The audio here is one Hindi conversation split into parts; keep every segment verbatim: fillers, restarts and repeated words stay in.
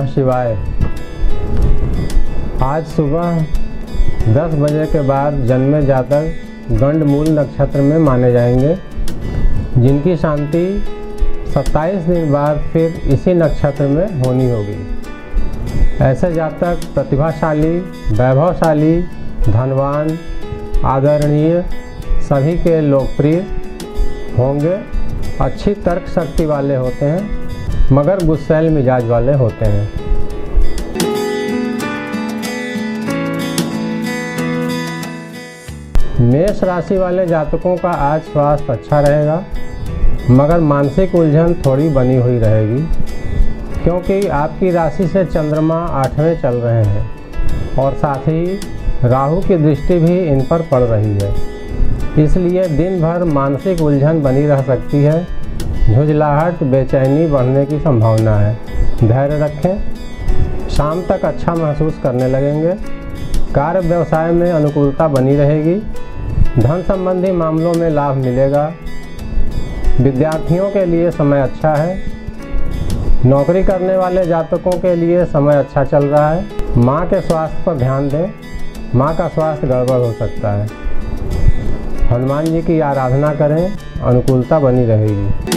नमः शिवाय। आज सुबह दस बजे के बाद जन्मे जातक गंडमूल नक्षत्र में माने जाएंगे, जिनकी शांति सत्ताईस दिन बाद फिर इसी नक्षत्र में होनी होगी। ऐसे जातक प्रतिभाशाली, वैभवशाली, धनवान, आदरणीय, सभी के लोकप्रिय होंगे। अच्छी तर्क शक्ति वाले होते हैं, मगर गुस्सैल मिजाज वाले होते हैं। मेष राशि वाले जातकों का आज स्वास्थ्य अच्छा रहेगा, मगर मानसिक उलझन थोड़ी बनी हुई रहेगी, क्योंकि आपकी राशि से चंद्रमा आठवें चल रहे हैं और साथ ही राहु की दृष्टि भी इन पर पड़ रही है। इसलिए दिन भर मानसिक उलझन बनी रह सकती है। झुंझलाहट, बेचैनी बढ़ने की संभावना है। धैर्य रखें। शाम तक अच्छा महसूस करने लगेंगे। कार्य व्यवसाय में अनुकूलता बनी रहेगी। धन संबंधी मामलों में लाभ मिलेगा। विद्यार्थियों के लिए समय अच्छा है। नौकरी करने वाले जातकों के लिए समय अच्छा चल रहा है। माँ के स्वास्थ्य पर ध्यान दें। माँ का स्वास्थ्य गड़बड़ हो सकता है। हनुमान जी की आराधना करें, अनुकूलता बनी रहेगी।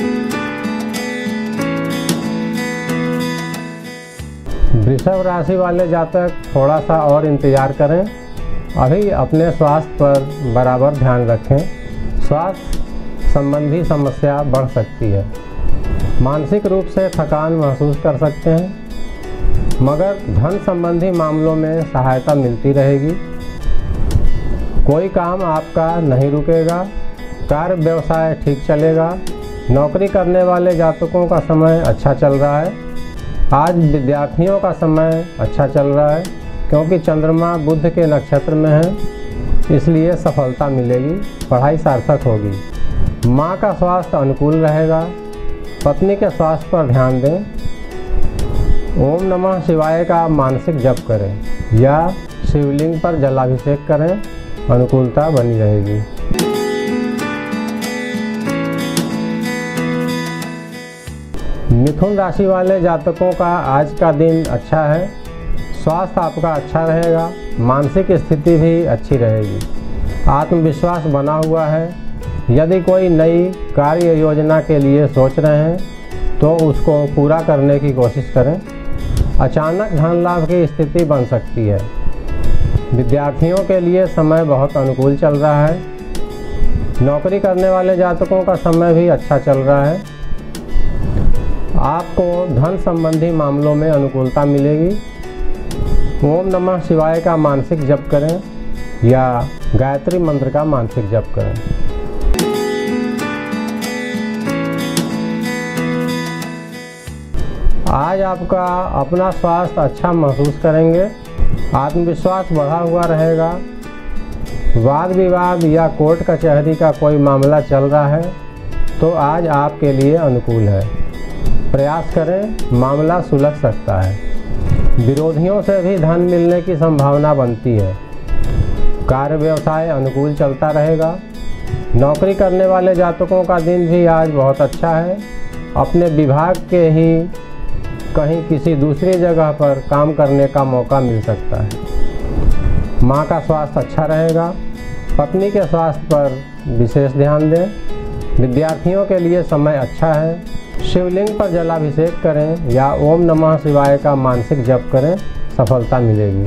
वृषभ राशि वाले जातक थोड़ा सा और इंतजार करें। अभी अपने स्वास्थ्य पर बराबर ध्यान रखें। स्वास्थ्य संबंधी समस्या बढ़ सकती है। मानसिक रूप से थकान महसूस कर सकते हैं, मगर धन संबंधी मामलों में सहायता मिलती रहेगी। कोई काम आपका नहीं रुकेगा। कार्य व्यवसाय ठीक चलेगा। नौकरी करने वाले जातकों का समय अच्छा चल रहा है। आज विद्यार्थियों का समय अच्छा चल रहा है, क्योंकि चंद्रमा बुध के नक्षत्र में है, इसलिए सफलता मिलेगी। पढ़ाई सार्थक होगी। माँ का स्वास्थ्य अनुकूल रहेगा। पत्नी के स्वास्थ्य पर ध्यान दें। ओम नमः शिवाय का मानसिक जप करें या शिवलिंग पर जलाभिषेक करें, अनुकूलता बनी रहेगी। मिथुन राशि वाले जातकों का आज का दिन अच्छा है। स्वास्थ्य आपका अच्छा रहेगा। मानसिक स्थिति भी अच्छी रहेगी। आत्मविश्वास बना हुआ है। यदि कोई नई कार्य योजना के लिए सोच रहे हैं तो उसको पूरा करने की कोशिश करें। अचानक धन लाभ की स्थिति बन सकती है। विद्यार्थियों के लिए समय बहुत अनुकूल चल रहा है। नौकरी करने वाले जातकों का समय भी अच्छा चल रहा है। आपको धन संबंधी मामलों में अनुकूलता मिलेगी। ओम नमः शिवाय का मानसिक जप करें या गायत्री मंत्र का मानसिक जप करें। आज आपका अपना स्वास्थ्य अच्छा महसूस करेंगे। आत्मविश्वास बढ़ा हुआ रहेगा। वाद विवाद या कोर्ट कचहरी का कोई मामला चल रहा है तो आज आपके लिए अनुकूल है। प्रयास करें, मामला सुलझ सकता है। विरोधियों से भी धन मिलने की संभावना बनती है। कार्य व्यवसाय अनुकूल चलता रहेगा। नौकरी करने वाले जातकों का दिन भी आज बहुत अच्छा है। अपने विभाग के ही कहीं किसी दूसरी जगह पर काम करने का मौका मिल सकता है। माँ का स्वास्थ्य अच्छा रहेगा। पत्नी के स्वास्थ्य पर विशेष ध्यान दें। विद्यार्थियों के लिए समय अच्छा है। शिवलिंग पर जलाभिषेक करें या ओम नमः शिवाय का मानसिक जप करें, सफलता मिलेगी।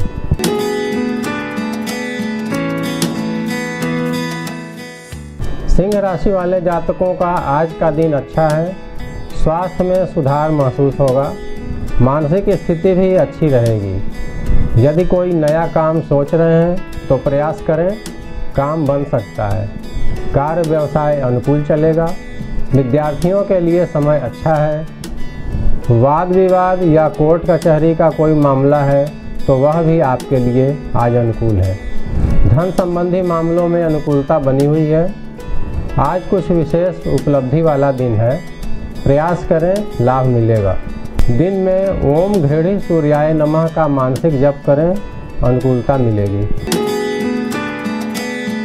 सिंह राशि वाले जातकों का आज का दिन अच्छा है। स्वास्थ्य में सुधार महसूस होगा। मानसिक स्थिति भी अच्छी रहेगी। यदि कोई नया काम सोच रहे हैं तो प्रयास करें, काम बन सकता है। कार्य व्यवसाय अनुकूल चलेगा। विद्यार्थियों के लिए समय अच्छा है। वाद विवाद या कोर्ट कचहरी का कोई मामला है तो वह भी आपके लिए आज अनुकूल है। धन संबंधी मामलों में अनुकूलता बनी हुई है। आज कुछ विशेष उपलब्धि वाला दिन है। प्रयास करें, लाभ मिलेगा। दिन में ओम घृणी सूर्याय नमः का मानसिक जप करें, अनुकूलता मिलेगी।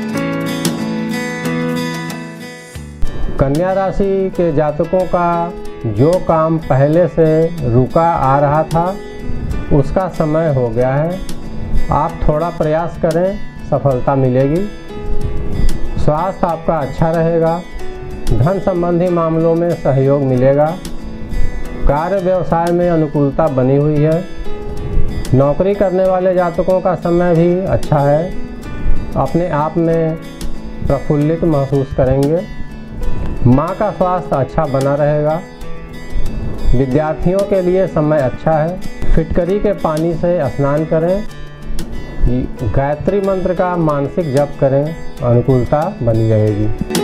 कन्या राशि के जातकों का जो काम पहले से रुका आ रहा था उसका समय हो गया है। आप थोड़ा प्रयास करें, सफलता मिलेगी। स्वास्थ्य आपका अच्छा रहेगा। धन संबंधी मामलों में सहयोग मिलेगा। कार्य व्यवसाय में अनुकूलता बनी हुई है। नौकरी करने वाले जातकों का समय भी अच्छा है। अपने आप में प्रफुल्लित महसूस करेंगे। माँ का स्वास्थ्य अच्छा बना रहेगा। विद्यार्थियों के लिए समय अच्छा है। फिटकरी के पानी से स्नान करें। गायत्री मंत्र का मानसिक जप करें, अनुकूलता बनी रहेगी।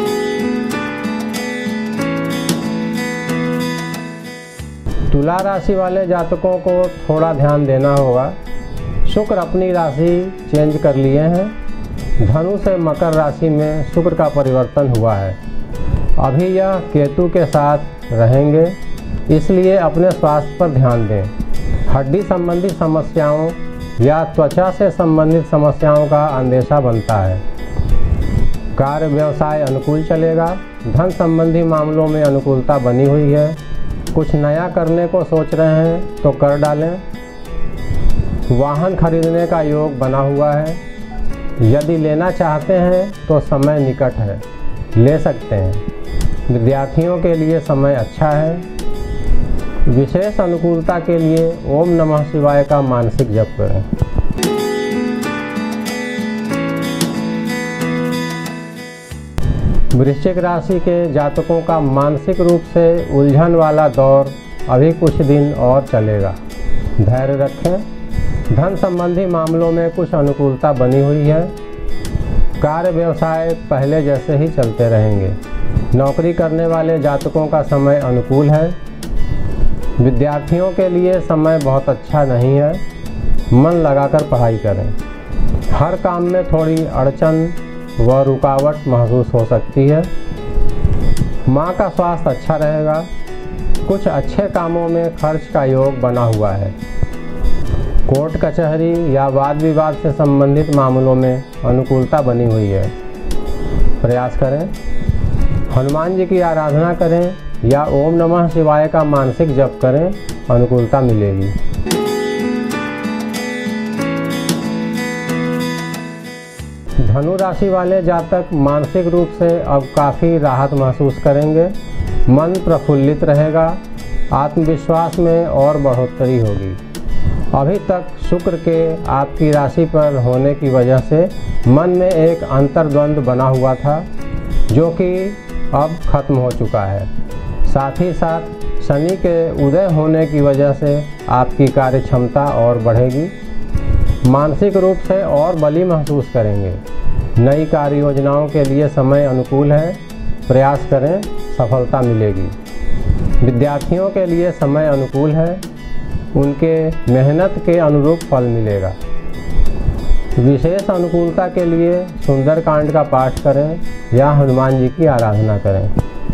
तुला राशि वाले जातकों को थोड़ा ध्यान देना होगा। शुक्र अपनी राशि चेंज कर लिए हैं। धनु से मकर राशि में शुक्र का परिवर्तन हुआ है। अभी यह केतु के साथ रहेंगे, इसलिए अपने स्वास्थ्य पर ध्यान दें। हड्डी संबंधी समस्याओं या त्वचा से संबंधित समस्याओं का अंदेशा बनता है। कार्य व्यवसाय अनुकूल चलेगा। धन संबंधी मामलों में अनुकूलता बनी हुई है। कुछ नया करने को सोच रहे हैं तो कर डालें। वाहन खरीदने का योग बना हुआ है। यदि लेना चाहते हैं तो समय निकट है, ले सकते हैं। विद्यार्थियों के लिए समय अच्छा है। विशेष अनुकूलता के लिए ओम नमः शिवाय का मानसिक जप करें। वृश्चिक राशि के जातकों का मानसिक रूप से उलझन वाला दौर अभी कुछ दिन और चलेगा। धैर्य रखें। धन संबंधी मामलों में कुछ अनुकूलता बनी हुई है। कार्य व्यवसाय पहले जैसे ही चलते रहेंगे। नौकरी करने वाले जातकों का समय अनुकूल है। विद्यार्थियों के लिए समय बहुत अच्छा नहीं है। मन लगाकर पढ़ाई करें। हर काम में थोड़ी अड़चन व रुकावट महसूस हो सकती है। माँ का स्वास्थ्य अच्छा रहेगा। कुछ अच्छे कामों में खर्च का योग बना हुआ है। कोर्ट कचहरी या वाद विवाद से संबंधित मामलों में अनुकूलता बनी हुई है। प्रयास करें। हनुमान जी की आराधना करें या ओम नमः शिवाय का मानसिक जप करें, अनुकूलता मिलेगी। धनु राशि वाले जातक मानसिक रूप से अब काफ़ी राहत महसूस करेंगे। मन प्रफुल्लित रहेगा। आत्मविश्वास में और बढ़ोतरी होगी। अभी तक शुक्र के आपकी राशि पर होने की वजह से मन में एक अंतर्द्वंद बना हुआ था, जो कि अब खत्म हो चुका है। साथ ही साथ शनि के उदय होने की वजह से आपकी कार्य क्षमता और बढ़ेगी। मानसिक रूप से और बली महसूस करेंगे। नई कार्य योजनाओं के लिए समय अनुकूल है। प्रयास करें, सफलता मिलेगी। विद्यार्थियों के लिए समय अनुकूल है। उनके मेहनत के अनुरूप फल मिलेगा। विशेष अनुकूलता के लिए सुंदरकांड का पाठ करें या हनुमान जी की आराधना करें।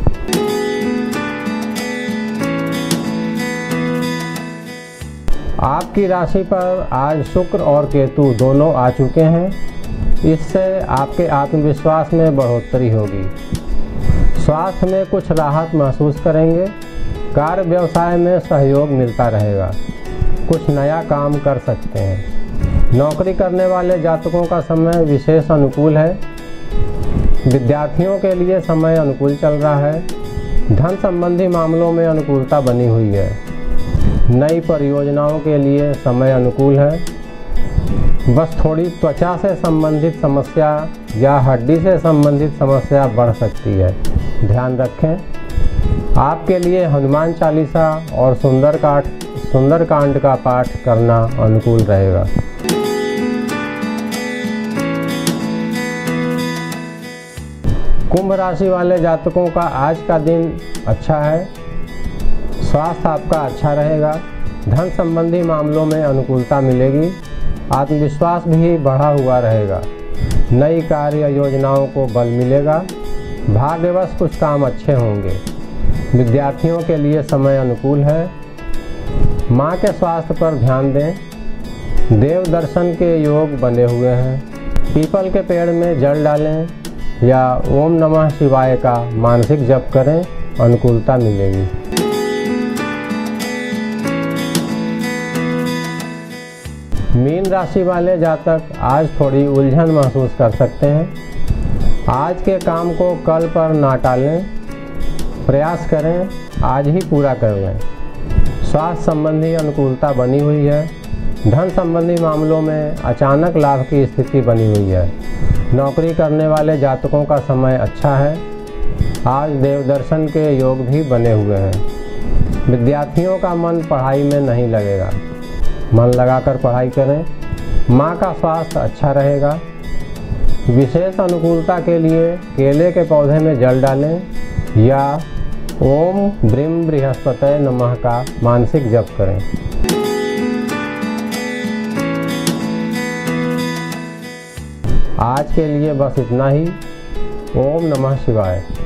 आपकी राशि पर आज शुक्र और केतु दोनों आ चुके हैं। इससे आपके आत्मविश्वास में बढ़ोतरी होगी। स्वास्थ्य में कुछ राहत महसूस करेंगे। कार्य व्यवसाय में सहयोग मिलता रहेगा। कुछ नया काम कर सकते हैं। नौकरी करने वाले जातकों का समय विशेष अनुकूल है। विद्यार्थियों के लिए समय अनुकूल चल रहा है। धन संबंधी मामलों में अनुकूलता बनी हुई है। नई परियोजनाओं के लिए समय अनुकूल है। बस थोड़ी त्वचा से संबंधित समस्या या हड्डी से संबंधित समस्या बढ़ सकती है, ध्यान रखें। आपके लिए हनुमान चालीसा और सुंदरकांड सुंदरकांड का पाठ करना अनुकूल रहेगा। कुंभ राशि वाले जातकों का आज का दिन अच्छा है। स्वास्थ्य आपका अच्छा रहेगा। धन संबंधी मामलों में अनुकूलता मिलेगी। आत्मविश्वास भी बढ़ा हुआ रहेगा। नई कार्य योजनाओं को बल मिलेगा। भाग्यवश कुछ काम अच्छे होंगे। विद्यार्थियों के लिए समय अनुकूल है। माँ के स्वास्थ्य पर ध्यान दें। देव दर्शन के योग बने हुए हैं। पीपल के पेड़ में जल डालें या ओम नमः शिवाय का मानसिक जप करें, अनुकूलता मिलेगी। मीन राशि वाले जातक आज थोड़ी उलझन महसूस कर सकते हैं। आज के काम को कल पर ना टालें, प्रयास करें आज ही पूरा कर लें। स्वास्थ्य संबंधी अनुकूलता बनी हुई है। धन संबंधी मामलों में अचानक लाभ की स्थिति बनी हुई है। नौकरी करने वाले जातकों का समय अच्छा है। आज देव दर्शन के योग भी बने हुए हैं। विद्यार्थियों का मन पढ़ाई में नहीं लगेगा, मन लगाकर पढ़ाई करें। माँ का स्वास्थ्य अच्छा रहेगा। विशेष अनुकूलता के लिए केले के पौधे में जल डालें या ओम ब्रीम बृहस्पतये नमः का मानसिक जप करें। आज के लिए बस इतना ही। ओम नमः शिवाय।